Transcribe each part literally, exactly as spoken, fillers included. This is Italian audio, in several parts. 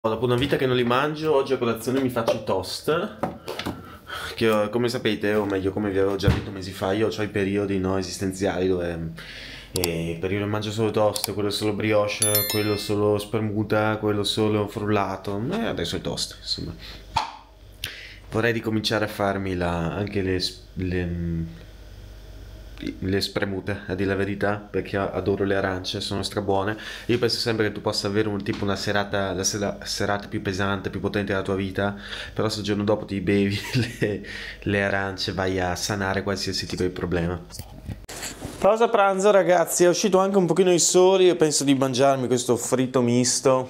Dopo una vita che non li mangio, oggi a colazione mi faccio i toast. Che ho- come sapete, o meglio come vi avevo già detto mesi fa, io ho i periodi no, esistenziali dove eh, periodo mangio solo toast, quello solo brioche, quello solo spremuta, quello solo frullato. E adesso i toast, insomma. Vorrei ricominciare a farmi la- anche le, s- le, le spremute, a dire la verità, perché adoro le arance, sono strabuone. Io penso sempre che tu possa avere un tipo una serata, la sera- serata più pesante, più potente della tua vita, però se il giorno dopo ti bevi le, le arance vai a sanare qualsiasi tipo di problema. Pausa pranzo ragazzi, è uscito anche un pochino il sole, io penso di mangiarmi questo fritto misto.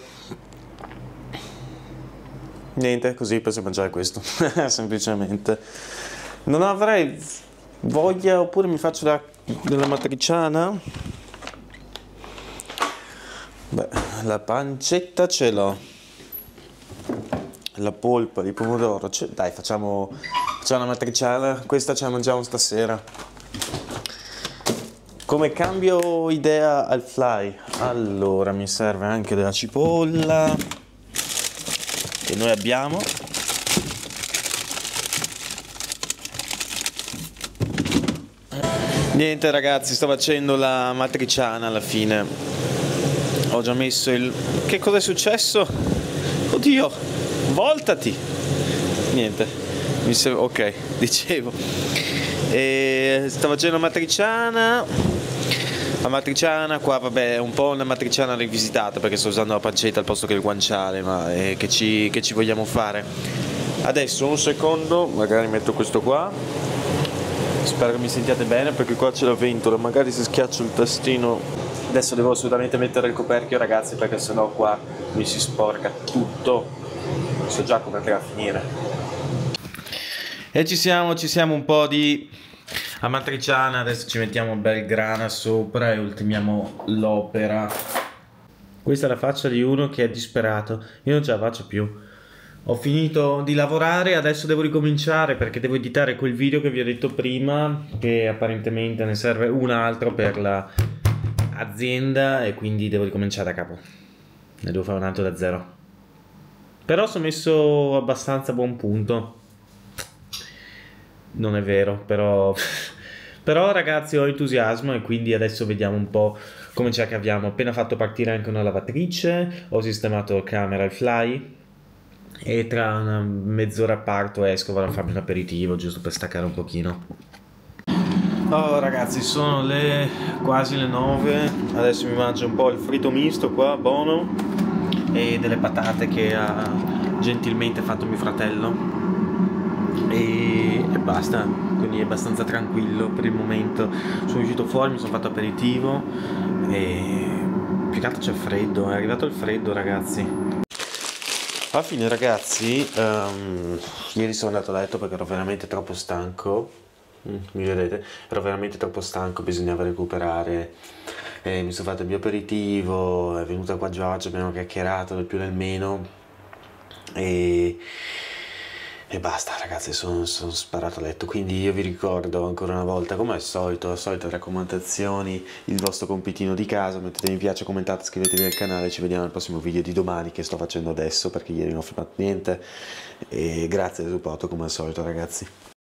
Niente, così penso di mangiare questo, semplicemente. Non avrei voglia, oppure mi faccio la, della matriciana. Beh, la pancetta ce l'ho. La polpa di pomodoro, ce- dai, facciamo, facciamo la matriciana, questa ce la mangiamo stasera. Come cambio idea al fly? Allora, mi serve anche della cipolla che noi abbiamo. Niente ragazzi, sto facendo la matriciana alla fine. Ho già messo il... Che cosa è successo? Oddio, voltati! Niente, mi serve... ok, dicevo. E sto facendo la matriciana. La matriciana qua, vabbè, è un po' una matriciana rivisitata perché sto usando la pancetta al posto che il guanciale, ma eh, che, ci, che ci vogliamo fare? Adesso un secondo, magari metto questo qua. Spero che mi sentiate bene perché qua c'è la ventola, magari se schiaccio il tastino. Adesso devo assolutamente mettere il coperchio ragazzi perché sennò qua mi si sporca tutto. So già come andrà a finire. E ci siamo, ci siamo un po' di amatriciana, adesso ci mettiamo un bel grana sopra e ultimiamo l'opera. Questa è la faccia di uno che è disperato, io non ce la faccio più. Ho finito di lavorare, adesso devo ricominciare perché devo editare quel video che vi ho detto prima, che apparentemente ne serve un altro per la azienda e quindi devo ricominciare da capo. Ne devo fare un altro da zero. Però sono messo abbastanza a buon punto. Non è vero, però... però ragazzi ho entusiasmo e quindi adesso vediamo un po' come ce la caviamo. Ho appena fatto partire anche una lavatrice, ho sistemato camera e fly. E tra una mezz'ora parto, esco, vado a farmi un aperitivo giusto per staccare un pochino. Oh ragazzi, sono le quasi le nove. Adesso mi mangio un po' il fritto misto qua, buono, e delle patate che ha gentilmente fatto mio fratello. E, e basta, quindi è abbastanza tranquillo per il momento. Sono uscito fuori, mi sono fatto aperitivo e più che altro c'è freddo, è arrivato il freddo ragazzi. Alla fine ragazzi, um, ieri sono andato a letto perché ero veramente troppo stanco, mm, mi vedete? Ero veramente troppo stanco, bisognava recuperare, e mi sono fatto il mio aperitivo, è venuta qua Giorgia, abbiamo chiacchierato del più del meno e, e basta ragazzi, sono, sono sparato a letto. Quindi io vi ricordo ancora una volta, come al solito, le solite raccomandazioni, il vostro compitino di casa, mettete mi piace, commentate, iscrivetevi al canale, ci vediamo nel prossimo video di domani che sto facendo adesso perché ieri non ho filmato niente, e grazie del supporto come al solito ragazzi.